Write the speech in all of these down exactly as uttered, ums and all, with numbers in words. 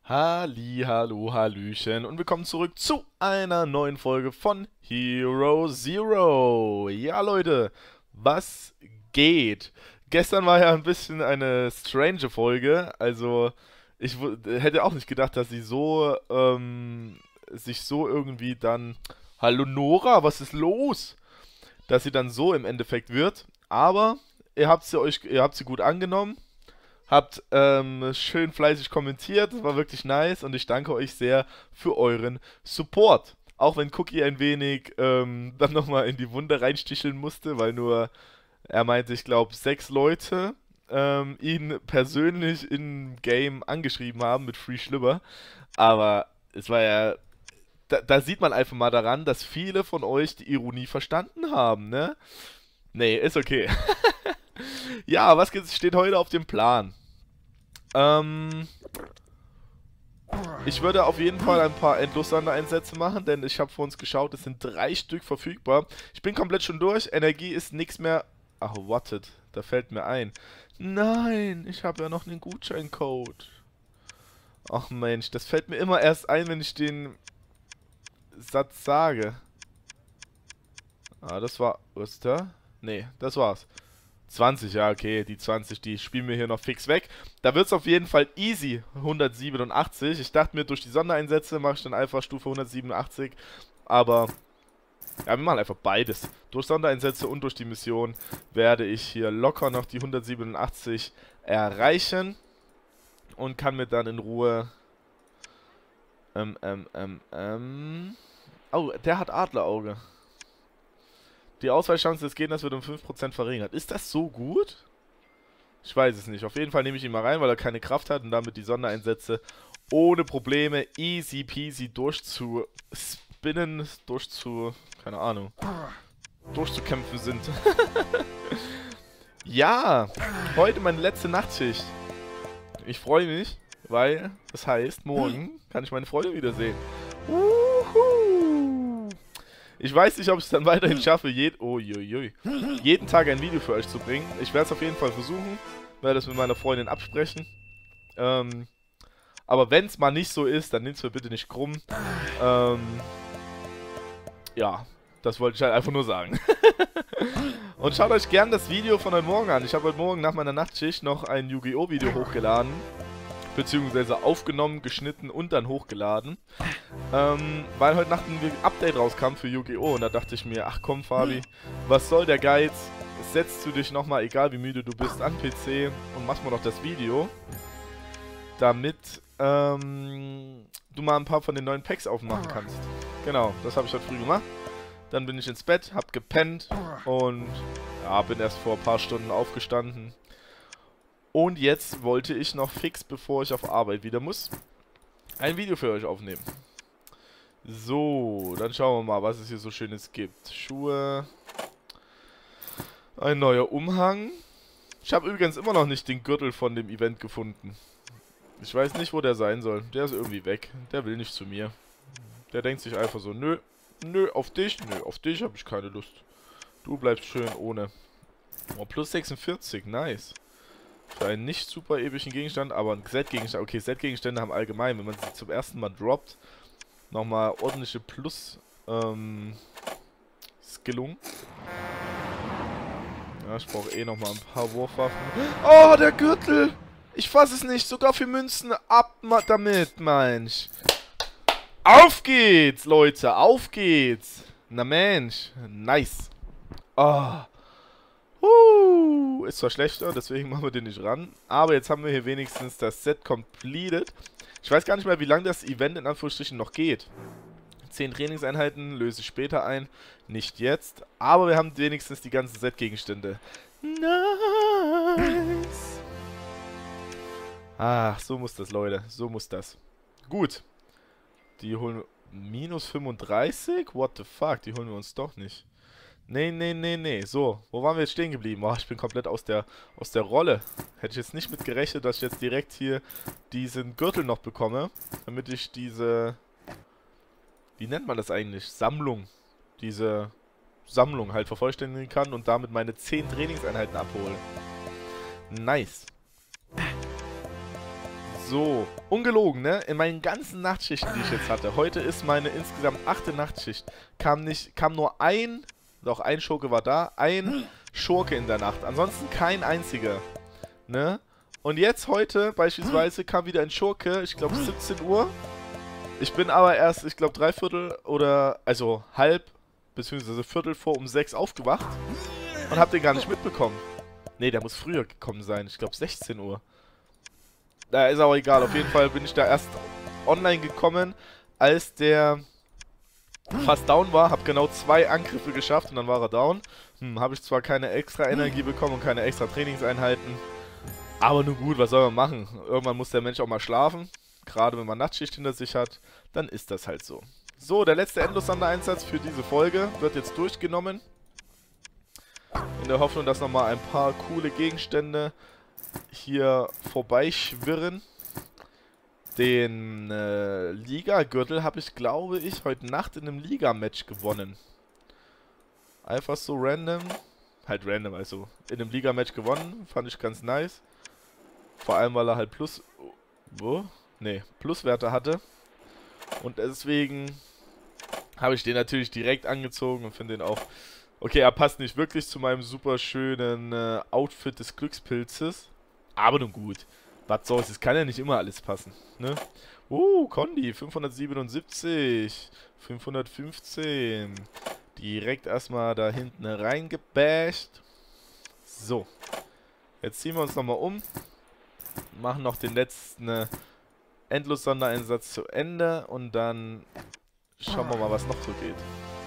Halli, hallo, hallöchen und willkommen zurück zu einer neuen Folge von Hero Zero. Ja, Leute, was geht? Gestern war ja ein bisschen eine strange Folge, also ich wu- hätte auch nicht gedacht, dass sie so, ähm, sich so irgendwie dann... Hallo Nora, was ist los? Dass sie dann so im Endeffekt wird, aber ihr habt sie euch, ihr habt sie gut angenommen. Habt ähm, schön fleißig kommentiert, das war wirklich nice und ich danke euch sehr für euren Support. Auch wenn Cookie ein wenig ähm, dann nochmal in die Wunde reinsticheln musste, weil nur, er meinte, ich glaube, sechs Leute ähm, ihn persönlich im Game angeschrieben haben mit Free Schlibber. Aber es war ja, da, da sieht man einfach mal daran, dass viele von euch die Ironie verstanden haben, ne? Nee, ist okay. Ja, was ge- steht heute auf dem Plan? Ähm, ich würde auf jeden Fall ein paar Endlos-Sondereinsätze machen, denn ich habe vor uns geschaut, es sind drei Stück verfügbar. Ich bin komplett schon durch, Energie ist nichts mehr... Ach, wartet, da fällt mir ein. Nein, ich habe ja noch einen Gutscheincode. Ach Mensch, das fällt mir immer erst ein, wenn ich den Satz sage. Ah, das war... Was ist da? Nee, das war's. zwanzig, ja, okay, die zwanzig, die spielen wir hier noch fix weg. Da wird es auf jeden Fall easy hundertsiebenundachtzig. Ich dachte mir, durch die Sondereinsätze mache ich dann einfach Stufe hundertsiebenundachtzig. Aber, ja, wir machen einfach beides. Durch Sondereinsätze und durch die Mission werde ich hier locker noch die hundertsiebenundachtzig erreichen. Und kann mir dann in Ruhe... Ähm, ähm, ähm, ähm... Oh, der hat Adlerauge. Die Auswahlchance des Gegners wird um fünf Prozent verringert. Ist das so gut? Ich weiß es nicht. Auf jeden Fall nehme ich ihn mal rein, weil er keine Kraft hat und damit die Sondereinsätze ohne Probleme easy peasy durchzuspinnen, durchzu... keine Ahnung, durchzukämpfen sind. Ja, heute meine letzte Nachtschicht. Ich freue mich, weil das heißt, morgen kann ich meine Freunde wiedersehen. Uhu. Ich weiß nicht, ob ich es dann weiterhin schaffe, jed oh, jui, jui. jeden Tag ein Video für euch zu bringen. Ich werde es auf jeden Fall versuchen, werde das mit meiner Freundin absprechen. Ähm, aber wenn es mal nicht so ist, dann nehmt es mir bitte nicht krumm. Ähm, ja, das wollte ich halt einfach nur sagen. Und schaut euch gern das Video von heute Morgen an. Ich habe heute Morgen nach meiner Nachtschicht noch ein Yu-Gi-Oh! Video hochgeladen. Beziehungsweise aufgenommen, geschnitten und dann hochgeladen. Ähm, weil heute Nacht ein Update rauskam für Yu-Gi-Oh! Und da dachte ich mir, ach komm Fabi, was soll der Geiz? Setzt du dich nochmal, egal wie müde du bist, an P C und machst mal noch das Video. Damit ähm, du mal ein paar von den neuen Packs aufmachen kannst. Genau, das habe ich heute früh gemacht. Dann bin ich ins Bett, hab gepennt und ja, bin erst vor ein paar Stunden aufgestanden. Und jetzt wollte ich noch fix, bevor ich auf Arbeit wieder muss, ein Video für euch aufnehmen. So, dann schauen wir mal, was es hier so Schönes gibt. Schuhe. Ein neuer Umhang. Ich habe übrigens immer noch nicht den Gürtel von dem Event gefunden. Ich weiß nicht, wo der sein soll. Der ist irgendwie weg. Der will nicht zu mir. Der denkt sich einfach so, nö, nö, auf dich, nö, auf dich habe ich keine Lust. Du bleibst schön ohne. Oh, plus sechsundvierzig, nice. Für einen nicht super epischen Gegenstand, aber ein Set-Gegenstand. Okay, Set-Gegenstände haben allgemein, wenn man sie zum ersten Mal droppt, nochmal ordentliche Plus, ähm, Skillung. Ja, ich brauche eh nochmal ein paar Wurfwaffen. Oh, der Gürtel! Ich fasse es nicht, sogar für Münzen. Ab damit, Mensch. Auf geht's, Leute, auf geht's. Na Mensch, nice. Oh. Uh, ist zwar schlechter, deswegen machen wir den nicht ran. Aber jetzt haben wir hier wenigstens das Set completed. Ich weiß gar nicht mehr, wie lange das Event in Anführungsstrichen noch geht. Zehn Trainingseinheiten löse ich später ein. Nicht jetzt. Aber wir haben wenigstens die ganzen Set-Gegenstände. Nice. Ach, so muss das, Leute. So muss das. Gut. Die holen wir... Minus fünfunddreißig? What the fuck? Die holen wir uns doch nicht. Nee, nee, nee, nee. So, wo waren wir jetzt stehen geblieben? Oh, ich bin komplett aus der, aus der Rolle. Hätte ich jetzt nicht mit gerechnet, dass ich jetzt direkt hier diesen Gürtel noch bekomme. Damit ich diese... Wie nennt man das eigentlich? Sammlung. Diese Sammlung halt vervollständigen kann und damit meine zehn Trainingseinheiten abhole. Nice. So, ungelogen, ne? In meinen ganzen Nachtschichten, die ich jetzt hatte, heute ist meine insgesamt achte Nachtschicht, kam nicht, kam nur ein, doch ein Schurke war da, ein Schurke in der Nacht. Ansonsten kein einziger, ne? Und jetzt heute beispielsweise kam wieder ein Schurke, ich glaube siebzehn Uhr. Ich bin aber erst, ich glaube dreiviertel oder, also halb, beziehungsweise viertel vor um sechs aufgewacht und hab den gar nicht mitbekommen. Ne, der muss früher gekommen sein, ich glaube sechzehn Uhr. Da ist aber egal, auf jeden Fall bin ich da erst online gekommen, als der fast down war, hab genau zwei Angriffe geschafft und dann war er down. Hm, habe ich zwar keine extra Energie bekommen und keine extra Trainingseinheiten, aber nun gut, was soll man machen? Irgendwann muss der Mensch auch mal schlafen, gerade wenn man Nachtschicht hinter sich hat, dann ist das halt so. So, der letzte Endlos-Sondereinsatz für diese Folge wird jetzt durchgenommen. In der Hoffnung, dass nochmal ein paar coole Gegenstände hier vorbeischwirren. Den äh, Liga-Gürtel habe ich, glaube ich, heute Nacht in einem Liga-Match gewonnen. Einfach so random. Halt random, also in einem Liga-Match gewonnen. Fand ich ganz nice. Vor allem, weil er halt Plus... Wo? Ne, Pluswerte hatte. Und deswegen habe ich den natürlich direkt angezogen und finde den auch... Okay, er passt nicht wirklich zu meinem super schönen äh, Outfit des Glückspilzes. Aber nun gut. Was soll's, es kann ja nicht immer alles passen, ne? Uh, Kondi, fünfhundertsiebenundsiebzig, fünfhundertfünfzehn. Direkt erstmal da hinten reingebasht. So. Jetzt ziehen wir uns nochmal um. Machen noch den letzten äh, Endlos-Sondereinsatz zu Ende. Und dann schauen wir mal, was noch so geht.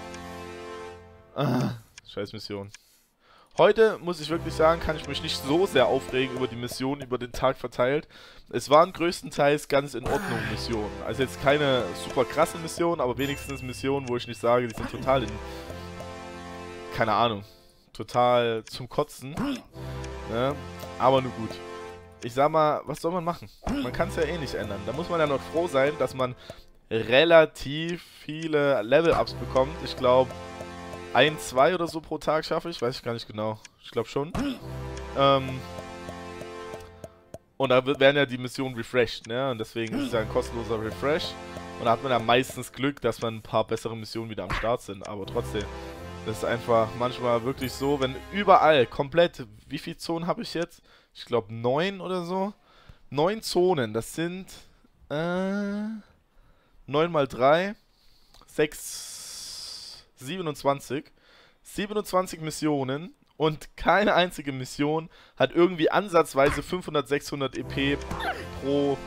Ah, scheiß Mission. Heute, muss ich wirklich sagen, kann ich mich nicht so sehr aufregen über die Mission, über den Tag verteilt. Es waren größtenteils ganz in Ordnung Missionen. Also jetzt keine super krasse Mission, aber wenigstens Missionen, wo ich nicht sage, die sind total in... Keine Ahnung. Total zum Kotzen. Ne? Aber nur gut. Ich sag mal, was soll man machen? Man kann es ja eh nicht ändern. Da muss man ja noch froh sein, dass man relativ viele Level-Ups bekommt. Ich glaube... ein, zwei oder so pro Tag schaffe ich, weiß ich gar nicht genau. Ich glaube schon. Ähm und da werden ja die Missionen refreshed, ne? Und deswegen ist es ja ein kostenloser Refresh. Und da hat man ja meistens Glück, dass man ein paar bessere Missionen wieder am Start sind. Aber trotzdem, das ist einfach manchmal wirklich so, wenn überall komplett, wie viele Zonen habe ich jetzt? Ich glaube neun oder so. Neun Zonen, das sind äh, neun mal drei, sechs... siebenundzwanzig. siebenundzwanzig Missionen und keine einzige Mission hat irgendwie ansatzweise fünfhundert, sechshundert E P pro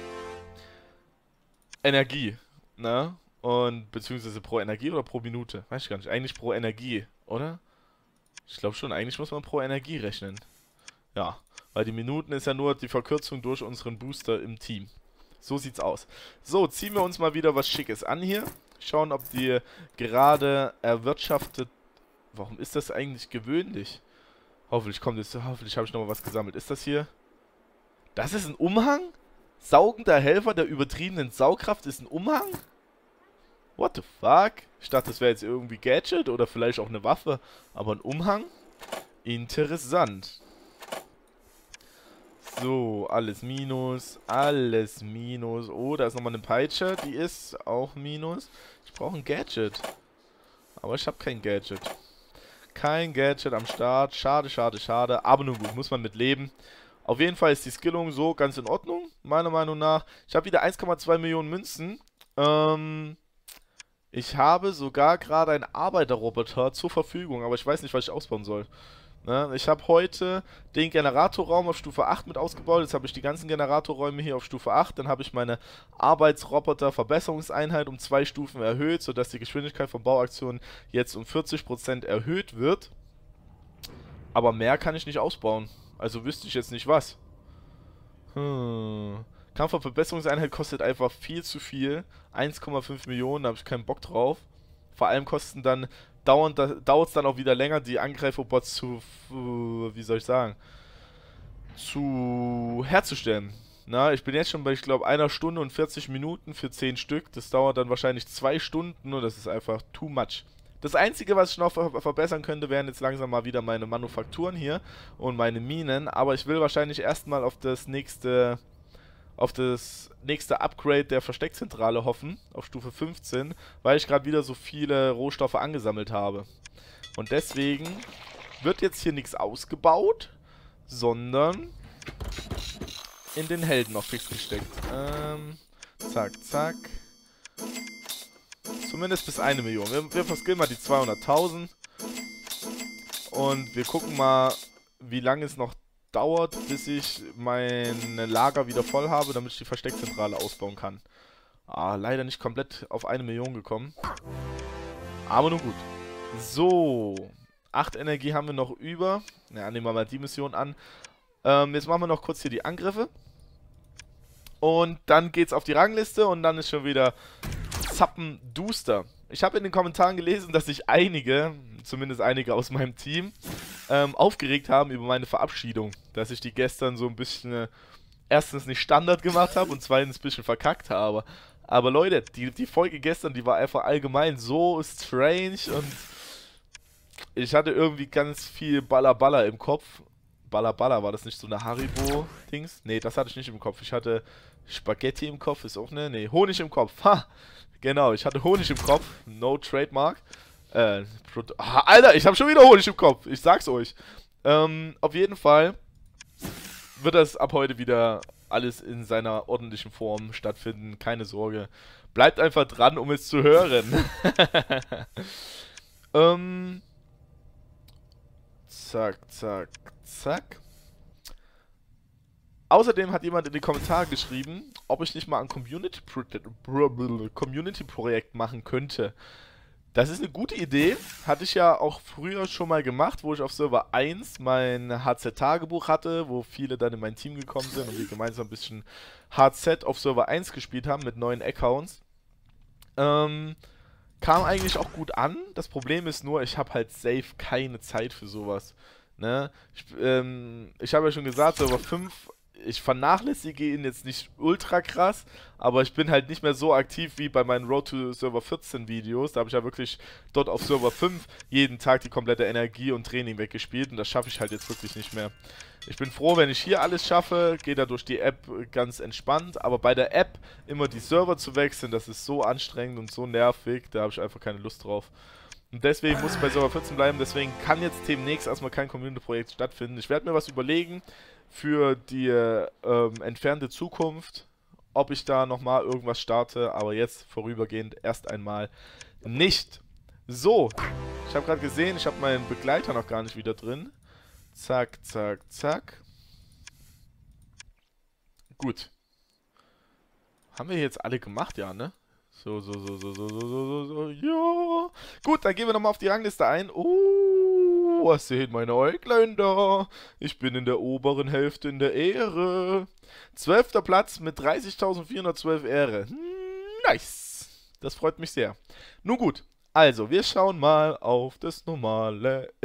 Energie, ne? Und beziehungsweise pro Energie oder pro Minute? Weiß ich gar nicht. Eigentlich pro Energie, oder? Ich glaube schon, eigentlich muss man pro Energie rechnen. Ja, weil die Minuten ist ja nur die Verkürzung durch unseren Booster im Team. So sieht's aus. So, ziehen wir uns mal wieder was Schickes an hier. Schauen, ob die gerade erwirtschaftet... Warum ist das eigentlich gewöhnlich? Hoffentlich kommt es... Hoffentlich habe ich nochmal was gesammelt. Ist das hier... Das ist ein Umhang? Saugender Helfer der übertriebenen Saugkraft ist ein Umhang? What the fuck? Ich dachte, das wäre jetzt irgendwie Gadget oder vielleicht auch eine Waffe. Aber ein Umhang? Interessant. So, alles Minus, alles Minus. Oh, da ist nochmal eine Peitsche, die ist auch Minus. Ich brauche ein Gadget. Aber ich habe kein Gadget. Kein Gadget am Start. Schade, schade, schade. Aber nun gut, muss man mit leben. Auf jeden Fall ist die Skillung so ganz in Ordnung, meiner Meinung nach. Ich habe wieder eins Komma zwei Millionen Münzen. Ähm, ich habe sogar gerade einen Arbeiterroboter zur Verfügung, aber ich weiß nicht, was ich ausbauen soll. Ne? Ich habe heute den Generatorraum auf Stufe acht mit ausgebaut. Jetzt habe ich die ganzen Generatorräume hier auf Stufe acht. Dann habe ich meine Arbeitsroboter-Verbesserungseinheit um zwei Stufen erhöht, sodass die Geschwindigkeit von Bauaktionen jetzt um vierzig Prozent erhöht wird. Aber mehr kann ich nicht ausbauen. Also wüsste ich jetzt nicht was. Hm. Kampfverbesserungseinheit kostet einfach viel zu viel. eins Komma fünf Millionen, da habe ich keinen Bock drauf. Vor allem kosten dann... Dauert es dann auch wieder länger, die Angreiferbots zu, wie soll ich sagen, zu herzustellen. Na, ich bin jetzt schon bei, ich glaube, einer Stunde und vierzig Minuten für zehn Stück. Das dauert dann wahrscheinlich zwei Stunden und das ist einfach too much. Das Einzige, was ich noch ver verbessern könnte, wären jetzt langsam mal wieder meine Manufakturen hier und meine Minen. Aber ich will wahrscheinlich erstmal auf das nächste, auf das nächste Upgrade der Versteckzentrale hoffen, auf Stufe fünfzehn, weil ich gerade wieder so viele Rohstoffe angesammelt habe. Und deswegen wird jetzt hier nichts ausgebaut, sondern in den Helden noch fix gesteckt. Ähm, zack, zack. Zumindest bis eine Million. Wir, wir verskillen mal die zweihunderttausend. Und wir gucken mal, wie lange es noch dauert, bis ich mein Lager wieder voll habe, damit ich die Versteckzentrale ausbauen kann. Ah, leider nicht komplett auf eine Million gekommen. Aber nun gut. So. acht Energie haben wir noch über. Ja, nehmen wir mal die Mission an. Ähm, jetzt machen wir noch kurz hier die Angriffe. Und dann geht's auf die Rangliste und dann ist schon wieder zappenduster. Ich habe in den Kommentaren gelesen, dass sich einige, zumindest einige aus meinem Team, ähm, aufgeregt haben über meine Verabschiedung. Dass ich die gestern so ein bisschen, äh, erstens nicht Standard gemacht habe und zweitens ein bisschen verkackt habe. Aber Leute, die, die Folge gestern, die war einfach allgemein so strange und ich hatte irgendwie ganz viel Baller Baller im Kopf. Baller Baller, war das nicht so eine Haribo-Dings? Nee, das hatte ich nicht im Kopf. Ich hatte Spaghetti im Kopf, ist auch ne? Nee, Honig im Kopf. Ha! Genau, ich hatte Honig im Kopf. No Trademark. Äh, ah, Alter, ich habe schon wieder Honig im Kopf. Ich sag's euch. Ähm, auf jeden Fall wird das ab heute wieder alles in seiner ordentlichen Form stattfinden. Keine Sorge. Bleibt einfach dran, um es zu hören. ähm... Zack, zack, zack. Außerdem hat jemand in die Kommentare geschrieben, ob ich nicht mal ein Community-Projekt machen könnte. Das ist eine gute Idee. Hatte ich ja auch früher schon mal gemacht, wo ich auf Server eins mein H Z-Tagebuch hatte, wo viele dann in mein Team gekommen sind und wir gemeinsam ein bisschen H Z auf Server eins gespielt haben mit neuen Accounts. Ähm... Kam eigentlich auch gut an. Das Problem ist nur, ich habe halt safe keine Zeit für sowas. Ne? Ich, ähm, ich habe ja schon gesagt, Server fünf, ich vernachlässige ihn jetzt nicht ultra krass, aber ich bin halt nicht mehr so aktiv wie bei meinen Road to Server vierzehn Videos. Da habe ich ja wirklich dort auf Server fünf jeden Tag die komplette Energie und Training weggespielt und das schaffe ich halt jetzt wirklich nicht mehr. Ich bin froh, wenn ich hier alles schaffe, gehe da durch die App ganz entspannt, aber bei der App immer die Server zu wechseln, das ist so anstrengend und so nervig, da habe ich einfach keine Lust drauf. Und deswegen muss ich bei Server vierzehn bleiben, deswegen kann jetzt demnächst erstmal kein Community-Projekt stattfinden. Ich werde mir was überlegen für die ähm, entfernte Zukunft, ob ich da nochmal irgendwas starte, aber jetzt vorübergehend erst einmal nicht. So, ich habe gerade gesehen, ich habe meinen Begleiter noch gar nicht wieder drin. Zack, zack, zack. Gut. Haben wir jetzt alle gemacht, ja, ne? So, so, so, so, so, so, so, so, ja. Gut, dann gehen wir nochmal auf die Rangliste ein. Oh, was sehen meine Äuglein da? Ich bin in der oberen Hälfte in der Ehre. Zwölfter Platz mit dreißigtausendvierhundertzwölf Ehre. Nice. Das freut mich sehr. Nun gut. Also, wir schauen mal auf das normale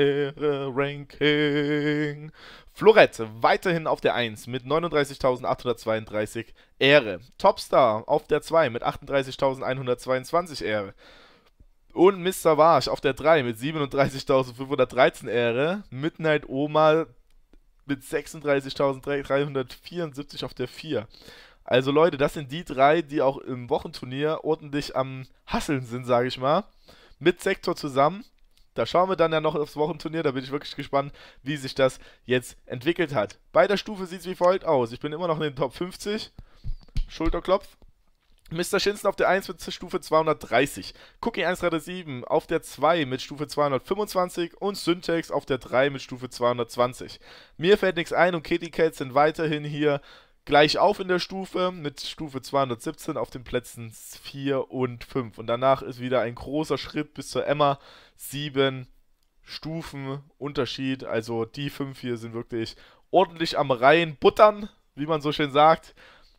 Ehre-Ranking. Florette weiterhin auf der eins mit neununddreißigtausendachthundertzweiunddreißig Ehre. Topstar auf der zwei mit achtunddreißigtausendeinhundertzweiundzwanzig Ehre. Und Mister Warsch auf der drei mit siebenunddreißigtausendfünfhundertdreizehn Ehre. Midnight Oma mit sechsunddreißigtausenddreihundertvierundsiebzig auf der vier. Also Leute, das sind die drei, die auch im Wochenturnier ordentlich am Hasseln sind, sage ich mal. Mit Sektor zusammen. Da schauen wir dann ja noch aufs Wochenturnier. Da bin ich wirklich gespannt, wie sich das jetzt entwickelt hat. Bei der Stufe sieht es wie folgt aus. Ich bin immer noch in den Top fünfzig. Schulterklopf. Mister Shinsen auf der eins mit Stufe zweihundertdreißig. Cookie eins drei sieben auf der zwei mit Stufe zweihundertfünfundzwanzig. Und Syntax auf der drei mit Stufe zweihundertzwanzig. Mir fällt nichts ein und Kitty Cats sind weiterhin hier gleich auf in der Stufe mit Stufe zweihundertsiebzehn auf den Plätzen vier und fünf. Und danach ist wieder ein großer Schritt bis zur Emma. sieben Stufen Unterschied. Also die fünf hier sind wirklich ordentlich am Reihen buttern, wie man so schön sagt.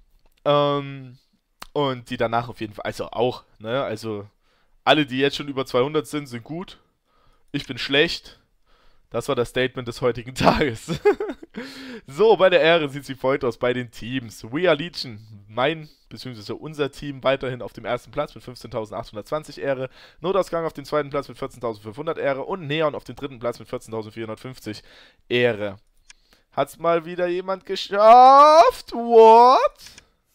Ähm, und die danach auf jeden Fall, also auch, ne? Also alle, die jetzt schon über zweihundert sind, sind gut. Ich bin schlecht. Das war das Statement des heutigen Tages. So, bei der Ehre sieht es wie folgt aus bei den Teams. We Are Legion, mein bzw. unser Team, weiterhin auf dem ersten Platz mit fünfzehntausendachthundertzwanzig Ehre. Notausgang auf dem zweiten Platz mit vierzehntausendfünfhundert Ehre und Neon auf dem dritten Platz mit vierzehntausendvierhundertfünfzig Ehre. Hat's mal wieder jemand geschafft? What?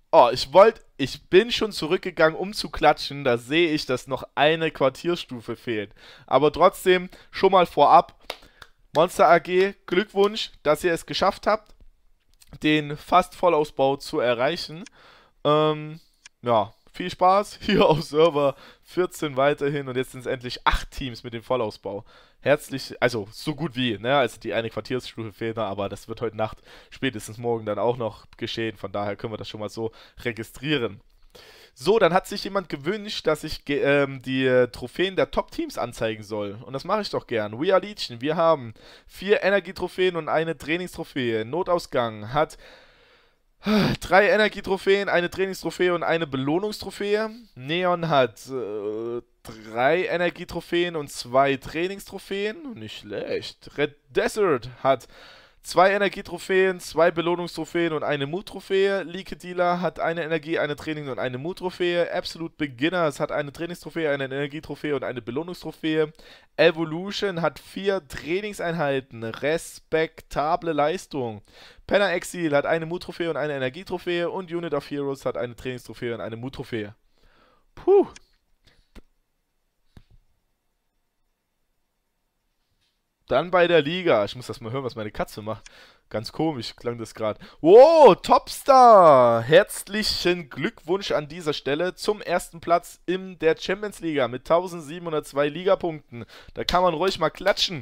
Oh, ich wollte, ich bin schon zurückgegangen, um zu klatschen. Da sehe ich, dass noch eine Quartierstufe fehlt. Aber trotzdem, schon mal vorab, Monster A G, Glückwunsch, dass ihr es geschafft habt, den Fast-Vollausbau zu erreichen. Ähm, ja, viel Spaß hier auf Server vierzehn weiterhin und jetzt sind es endlich acht Teams mit dem Vollausbau. Herzlich, also so gut wie, ne? Also die eine Quartiersstufe fehlt noch, aber das wird heute Nacht, spätestens morgen dann auch noch geschehen. Von daher können wir das schon mal so registrieren. So, dann hat sich jemand gewünscht, dass ich ähm, die äh, Trophäen der Top-Teams anzeigen soll. Und das mache ich doch gern. We are Legion. Wir haben vier Energietrophäen und eine Trainingstrophäe. Notausgang hat drei Energietrophäen, eine Trainingstrophäe und eine Belohnungstrophäe. Neon hat äh, drei Energietrophäen und zwei Trainingstrophäen. Nicht schlecht. Red Desert hat zwei Energietrophäen, zwei Belohnungstrophäen und eine Mood-Trophäe. Leaky Dealer hat eine Energie, eine Training- und eine Mood-Trophäe. Absolute Beginners hat eine Trainingstrophäe, eine Energietrophäe und eine Belohnungstrophäe. Evolution hat vier Trainingseinheiten. Respektable Leistung. Penner Exil hat eine Mood-Trophäe und eine Energietrophäe. Und Unit of Heroes hat eine Trainingstrophäe und eine Mood-Trophäe. Puh. Dann bei der Liga. Ich muss das mal hören, was meine Katze macht. Ganz komisch klang das gerade. Wow, Topstar! Herzlichen Glückwunsch an dieser Stelle zum ersten Platz in der Champions Liga mit tausendsiebenhundertzwei Ligapunkten. Da kann man ruhig mal klatschen.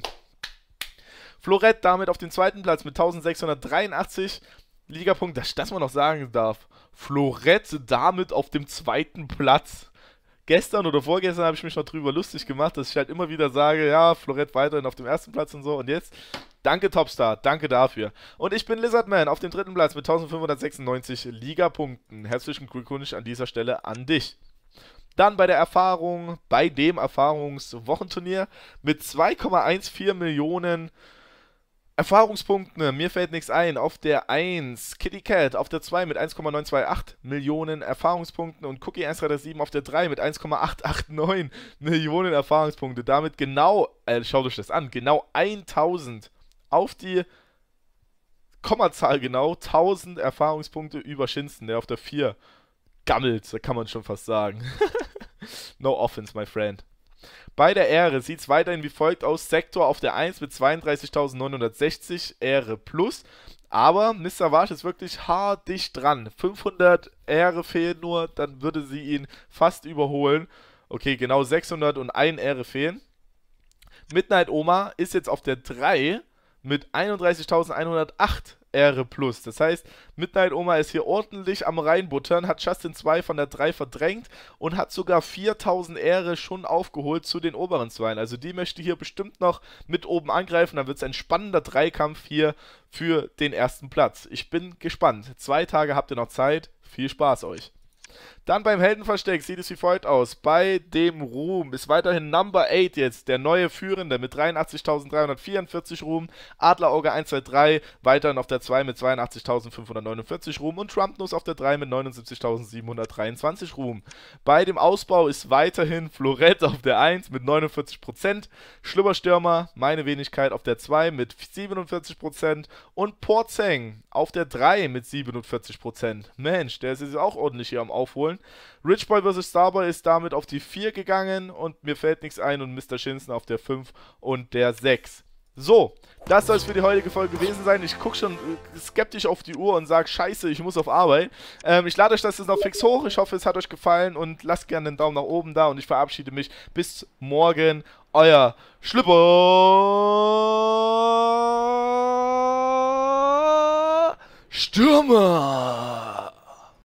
Florett damit auf dem zweiten Platz mit tausendsechshundertdreiundachtzig Ligapunkten. Das, das man noch sagen darf. Florett damit auf dem zweiten Platz. Gestern oder vorgestern habe ich mich noch drüber lustig gemacht, dass ich halt immer wieder sage, ja, Florett weiterhin auf dem ersten Platz und so. Und jetzt, danke Topstar, danke dafür. Und ich bin Lizardman auf dem dritten Platz mit eintausendfünfhundertsechsundneunzig Ligapunkten. Herzlichen Glückwunsch an dieser Stelle an dich. Dann bei der Erfahrung, bei dem Erfahrungswochenturnier mit zwei Komma vierzehn Millionen Erfahrungspunkte, mir fällt nichts ein. Auf der eins Kitty Cat, auf der zwei mit eins Komma neunhundertachtundzwanzig Millionen Erfahrungspunkten und Cookie eins drei drei sieben auf der drei mit eins Komma achthundertneunundachtzig Millionen Erfahrungspunkte. Damit genau, äh, schaut euch das an, genau tausend auf die Kommazahl genau, tausend Erfahrungspunkte über Shinsten, der auf der vier gammelt, da kann man schon fast sagen. No offense, my friend. Bei der Ehre sieht es weiterhin wie folgt aus. Sektor auf der eins mit zweiunddreißigtausendneunhundertsechzig Ehre plus. Aber Mister Wasch ist wirklich haardicht dran. fünfhundert Ehre fehlen nur, dann würde sie ihn fast überholen. Okay, genau sechshunderteins Ehre fehlen. Midnight Oma ist jetzt auf der drei mit einunddreißigtausendeinhundertacht Ehre plus. Das heißt, Midnight Oma ist hier ordentlich am reinbuttern, hat Justin zwei von der drei verdrängt und hat sogar viertausend Ehre schon aufgeholt zu den oberen Zweien. Also die möchte hier bestimmt noch mit oben angreifen. Dann wird es ein spannender Dreikampf hier für den ersten Platz. Ich bin gespannt. Zwei Tage habt ihr noch Zeit. Viel Spaß euch. Dann beim Heldenversteck sieht es wie folgt aus. Bei dem Ruhm ist weiterhin Number acht jetzt der neue Führende mit dreiundachtzigtausenddreihundertvierundvierzig Ruhm. Adlerauge eins zwei drei weiterhin auf der zwei mit zweiundachtzigtausendfünfhundertneunundvierzig Ruhm. Und Trumpnuss auf der drei mit neunundsiebzigtausendsiebenhundertdreiundzwanzig Ruhm. Bei dem Ausbau ist weiterhin Florett auf der eins mit neunundvierzig Prozent. Schlüpperstürmer, meine Wenigkeit, auf der zwei mit siebenundvierzig Prozent. Und Porzeng auf der drei mit siebenundvierzig Prozent. Mensch, der ist jetzt auch ordentlich hier am Aufholen. Richboy versus. Starboy ist damit auf die vier gegangen und mir fällt nichts ein und Mister Shinsen auf der fünf und der sechs. So, das soll es für die heutige Folge gewesen sein. Ich gucke schon skeptisch auf die Uhr und sage, scheiße, ich muss auf Arbeit. Ähm, ich lade euch das jetzt noch fix hoch. Ich hoffe, es hat euch gefallen und lasst gerne einen Daumen nach oben da und ich verabschiede mich. Bis morgen, euer Schlüpper Stürmer.